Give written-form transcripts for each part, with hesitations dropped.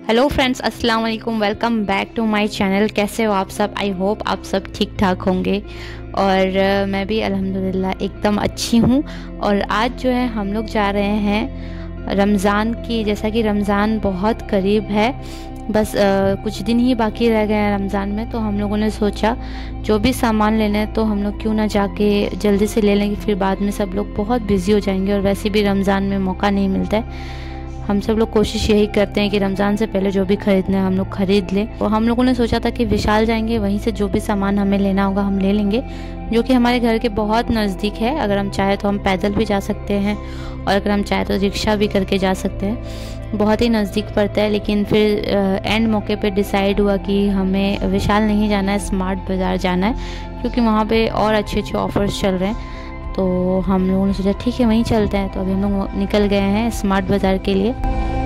Hello friends, अस्सलाम वालेकुम। Welcome back to my channel. कैसे हो आप सब? आई होप आप सब ठीक ठाक होंगे और मैं भी अल्हम्दुलिल्लाह एकदम अच्छी हूँ। और आज जो है हम लोग जा रहे हैं रमज़ान की। जैसा कि रमज़ान बहुत करीब है, बस कुछ दिन ही बाकी रह गए हैं रमज़ान में, तो हम लोगों ने सोचा जो भी सामान लेना है तो हम लोग क्यों ना जाके जल्दी से ले लेंगे, फिर बाद में सब लोग बहुत बिज़ी हो जाएंगे और वैसे भी रमज़ान में मौका नहीं मिलता है। हम सब लोग कोशिश यही करते हैं कि रमज़ान से पहले जो भी ख़रीदना है हम लोग ख़रीद लें। और हम लोगों ने सोचा था कि विशाल जाएंगे, वहीं से जो भी सामान हमें लेना होगा हम ले लेंगे, जो कि हमारे घर के बहुत नज़दीक है। अगर हम चाहें तो हम पैदल भी जा सकते हैं और अगर हम चाहें तो रिक्शा भी करके जा सकते हैं। बहुत ही नज़दीक पड़ता है। लेकिन फिर एंड मौके पे डिसाइड हुआ कि हमें विशाल नहीं जाना है, स्मार्ट बाज़ार जाना है, क्योंकि वहाँ पे और अच्छे अच्छे ऑफ़र्स चल रहे हैं। तो हम लोगों ने सोचा ठीक है वहीं चलते हैं। तो अभी हम लोग निकल गए हैं स्मार्ट बाज़ार के लिए।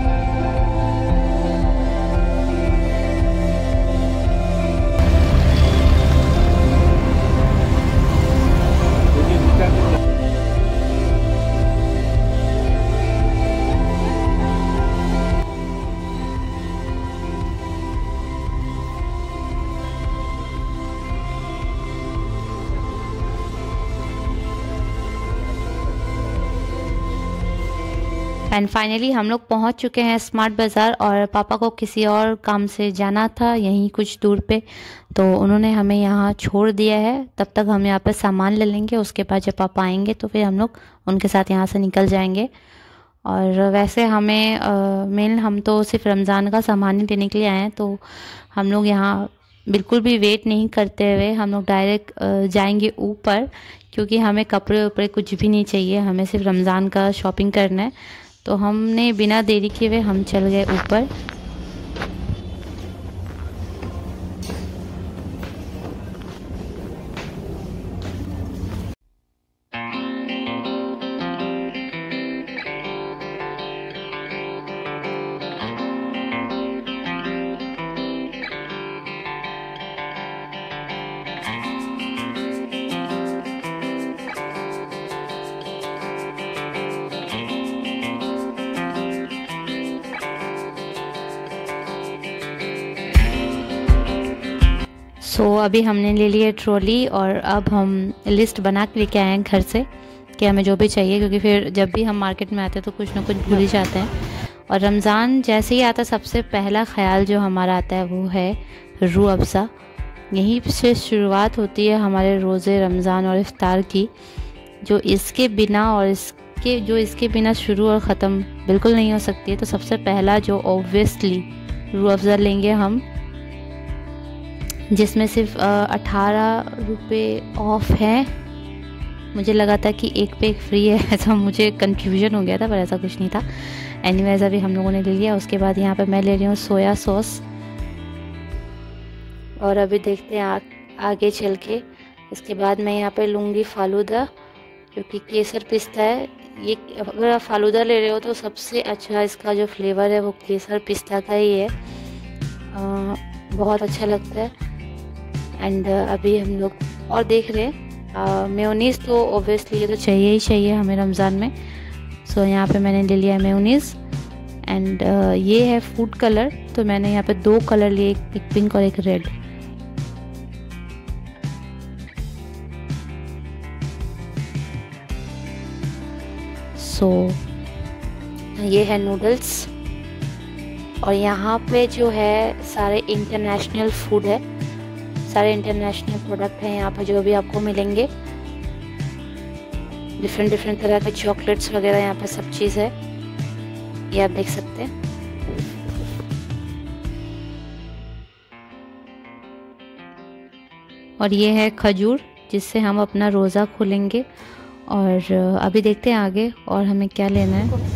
एंड फाइनली हम लोग पहुंच चुके हैं स्मार्ट बाज़ार। और पापा को किसी और काम से जाना था यहीं कुछ दूर पे, तो उन्होंने हमें यहाँ छोड़ दिया है। तब तक हम यहाँ पे सामान ले लेंगे, उसके बाद जब पापा आएंगे तो फिर हम लोग उनके साथ यहाँ से निकल जाएंगे। और वैसे हमें मेन हम तो सिर्फ रमज़ान का सामान ही लेने के लिए आए हैं, तो हम लोग यहाँ बिल्कुल भी वेट नहीं करते हुए हम लोग डायरेक्ट जाएंगे ऊपर, क्योंकि हमें कपड़े उपड़े कुछ भी नहीं चाहिए, हमें सिर्फ रमज़ान का शॉपिंग करना है। तो हमने बिना देरी किए हुए हम चल गए ऊपर। अभी हमने ले लिया ट्रॉली और अब हम लिस्ट बना के लेके आए हैं घर से कि हमें जो भी चाहिए, क्योंकि फिर जब भी हम मार्केट में आते हैं तो कुछ ना कुछ भूल ही जाते हैं। और रमज़ान जैसे ही आता है सबसे पहला ख्याल जो हमारा आता है वो है रूह अफ़ज़ा। यहीं से शुरुआत होती है हमारे रोज़े रमज़ान और इफ्तार की, जो इसके बिना शुरू और ख़त्म बिल्कुल नहीं हो सकती है। तो सबसे पहला जो ऑब्वियसली रूह अफ़ज़ा लेंगे हम, जिसमें सिर्फ 18 रुपये ऑफ है। मुझे लगा था कि एक पे एक फ्री है, ऐसा मुझे कंफ्यूजन हो गया था, पर ऐसा कुछ नहीं था। एनीवेज अभी हम लोगों ने ले लिया। उसके बाद यहाँ पे मैं ले रही हूँ सोया सॉस। और अभी देखते हैं आगे चल के। इसके बाद मैं यहाँ पे लूँगी फालूदा, जो कि केसर पिस्ता है। ये अगर आप फालूदा ले रहे हो तो सबसे अच्छा इसका जो फ्लेवर है वो केसर पिस्ता का ही है। बहुत अच्छा लगता है। एंड अभी हम लोग और देख रहे हैं मेयोनीज़, तो ऑब्वियसली ये तो चाहिए ही चाहिए हमें रमज़ान में। सो यहाँ पे मैंने ले लिया है मेयोनीज़। एंड ये है फूड कलर, तो मैंने यहाँ पे 2 कलर लिए, एक पिंक और एक रेड। सो ये है नूडल्स। और यहाँ पे जो है सारे इंटरनेशनल फूड है, सारे इंटरनेशनल प्रोडक्ट हैं यहाँ पर जो भी आपको मिलेंगे। डिफरेंट तरह के चॉकलेट्स वगैरह यहाँ पर सब चीज़ है, ये आप देख सकते हैं। और ये है खजूर, जिससे हम अपना रोज़ा खोलेंगे। और अभी देखते हैं आगे और हमें क्या लेना है।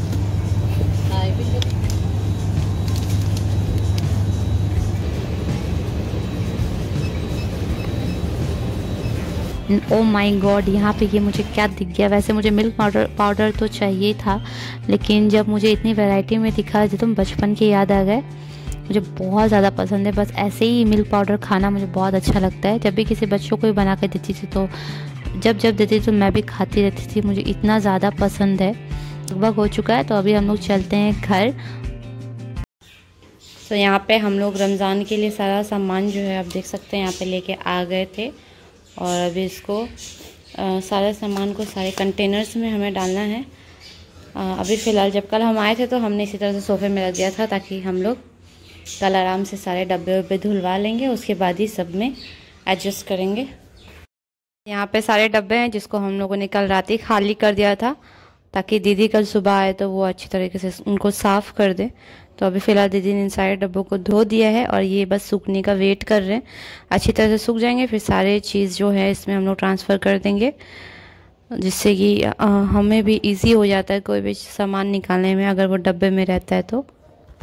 ओ माय गॉड, यहाँ पे ये मुझे क्या दिख गया। वैसे मुझे मिल्क पाउडर तो चाहिए था, लेकिन जब मुझे इतनी वैरायटी में दिखा जो तुम बचपन की याद आ गए। मुझे बहुत ज़्यादा पसंद है, बस ऐसे ही मिल्क पाउडर खाना मुझे बहुत अच्छा लगता है। जब भी किसी बच्चों को भी बना कर देती थी तो जब देती थी तो मैं भी खाती रहती थी, मुझे इतना ज़्यादा पसंद है। लगभग हो चुका है तो अभी हम लोग चलते हैं घर। तो यहाँ पे हम लोग रमज़ान के लिए सारा सामान जो है आप देख सकते हैं यहाँ पे लेके आ गए थे। और अभी इसको सारे सामान को सारे कंटेनर्स में हमें डालना है। अभी फ़िलहाल जब कल हम आए थे तो हमने इसी तरह से सोफ़े में रख दिया था, ताकि हम लोग कल आराम से सारे डब्बे वब्बे धुलवा लेंगे, उसके बाद ही सब में एडजस्ट करेंगे। यहाँ पे सारे डब्बे हैं जिसको हम लोगों ने कल रात ही खाली कर दिया था, ताकि दीदी कल सुबह आए तो वो अच्छी तरीके से उनको साफ़ कर दे। तो अभी फ़िलहाल दीदी ने इन सारे डब्बों को धो दिया है और ये बस सूखने का वेट कर रहे हैं। अच्छी तरह से सूख जाएंगे फिर सारे चीज़ जो है इसमें हम लोग ट्रांसफ़र कर देंगे, जिससे कि हमें भी इजी हो जाता है कोई भी सामान निकालने में अगर वो डब्बे में रहता है तो।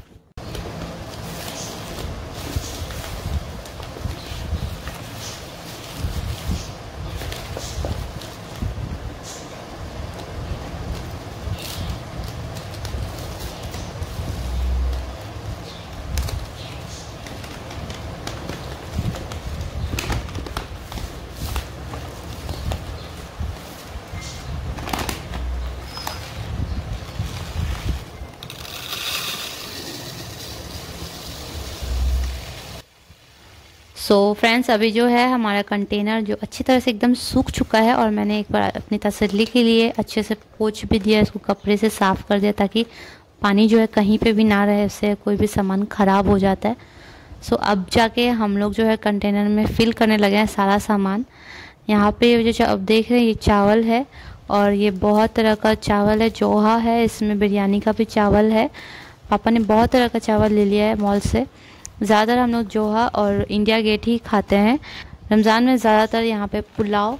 सो फ्रेंड्स, अभी जो है हमारा कंटेनर जो अच्छी तरह से एकदम सूख चुका है और मैंने एक बार अपनी तसल्ली के लिए अच्छे से पोंछ भी दिया, इसको कपड़े से साफ़ कर दिया ताकि पानी जो है कहीं पे भी ना रहे, उससे कोई भी सामान ख़राब हो जाता है। सो अब जाके हम लोग जो है कंटेनर में फ़िल करने लगे हैं सारा सामान। यहाँ पे जो अब देख रहे हैं ये चावल है और ये बहुत तरह का चावल है, जोहा है, इसमें बिरयानी का भी चावल है। पापा ने बहुत तरह का चावल ले लिया है मॉल से। ज़्यादातर हम लोग जोहा और इंडिया गेट ही खाते हैं। रमज़ान में ज़्यादातर यहाँ पे पुलाव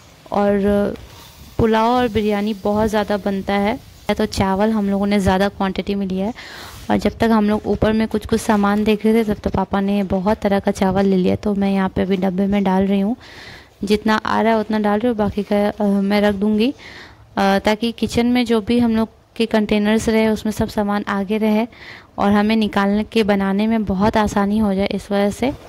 और बिरयानी बहुत ज़्यादा बनता है, तो चावल हम लोगों ने ज़्यादा क्वांटिटी में लिया है। और जब तक हम लोग ऊपर में कुछ कुछ सामान देख रहे थे तब तो पापा ने बहुत तरह का चावल ले लिया। तो मैं यहाँ पे अभी डब्बे में डाल रही हूँ, जितना आ रहा है उतना डाल रही हूँ, बाकी का मैं रख दूँगी, ताकि किचन में जो भी हम लोग के कंटेनर्स रहे उसमें सब सामान आगे रहे और हमें निकालने के बनाने में बहुत आसानी हो जाए इस वजह से।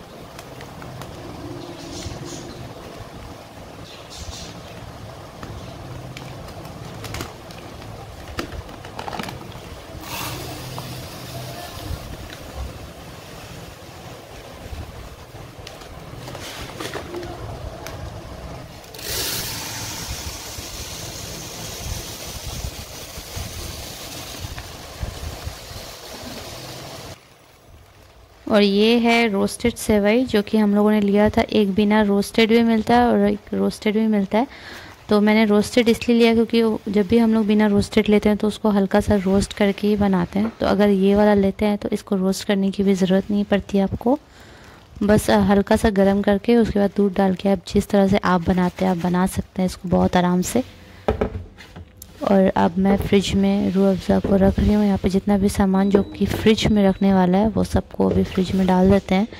और ये है रोस्टेड सेवई जो कि हम लोगों ने लिया था। एक बिना रोस्टेड भी मिलता है और एक रोस्टेड भी मिलता है। तो मैंने रोस्टेड इसलिए लिया क्योंकि जब भी हम लोग बिना रोस्टेड लेते हैं तो उसको हल्का सा रोस्ट करके ही बनाते हैं। तो अगर ये वाला लेते हैं तो इसको रोस्ट करने की भी ज़रूरत नहीं पड़ती आपको, बस हल्का सा गर्म करके उसके बाद दूध डाल के आप जिस तरह से आप बनाते हैं आप बना सकते हैं इसको बहुत आराम से। और अब मैं फ्रिज में रूह अफ़ज़ा को रख रही हूँ। यहाँ पे जितना भी सामान जो कि फ्रिज में रखने वाला है वो सबको अभी फ्रिज में डाल देते हैं।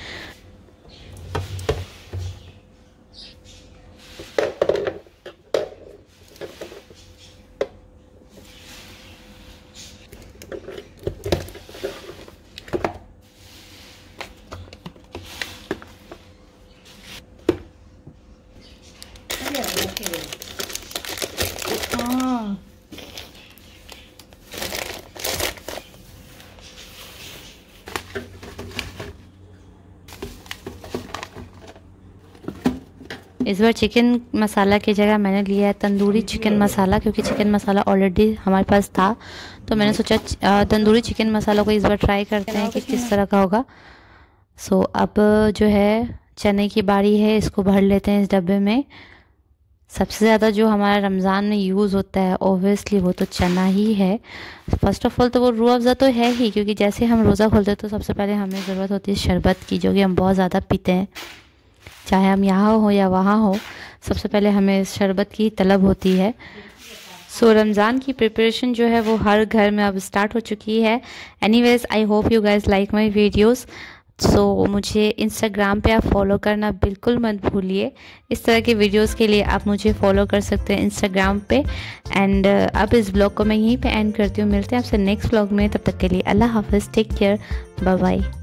इस बार चिकन मसाला की जगह मैंने लिया है तंदूरी चिकन मसाला, क्योंकि चिकन मसाला ऑलरेडी हमारे पास था। तो मैंने सोचा तंदूरी चिकन मसाला को इस बार ट्राई करते हैं कि किस तरह का होगा। सो अब जो है चने की बारी है, इसको भर लेते हैं इस डब्बे में। सबसे ज़्यादा जो हमारा रमज़ान में यूज़ होता है ओब्वियसली वो तो चना ही है। फ़र्स्ट ऑफ़ ऑल तो वो रूह अफ़ज़ा तो है ही, क्योंकि जैसे हम रोज़ा खोलते हैं तो सबसे पहले हमें ज़रूरत होती है शरबत की, जो कि हम बहुत ज़्यादा पीते हैं। चाहे हम यहाँ हो या वहाँ हो, सबसे पहले हमें शरबत की तलब होती है। सो रमज़ान की प्रिपरेशन जो है वो हर घर में अब स्टार्ट हो चुकी है। Anyways, I hope you guys like my videos. So मुझे इंस्टाग्राम पे आप फॉलो करना बिल्कुल मत भूलिए। इस तरह के वीडियोस के लिए आप मुझे फॉलो कर सकते हैं इंस्टाग्राम पे। एंड अब इस ब्लॉग को मैं यहीं पे एंड करती हूँ। मिलते हैं आपसे नेक्स्ट ब्लॉग में, तब तक के लिए अल्लाह हाफ़िज़, टेक केयर, बाय बाय।